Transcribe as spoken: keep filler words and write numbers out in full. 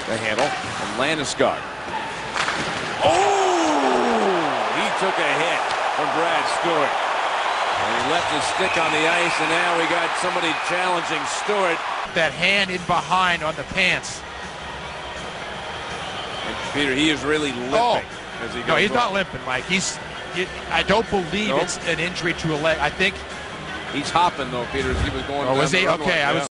The handle from Landeskog. Oh! He took a hit from Brad Stewart. And he left his stick on the ice, and now we got somebody challenging Stewart. That hand in behind on the pants. And Peter, he is really limping. Oh. As he goes No, he's on. not limping, Mike. He's. He, I don't believe Nope. it's an injury to a leg. I think. He's hopping, though, Peter, as he was going Oh, down was the he? runway. Okay, I Yeah. was.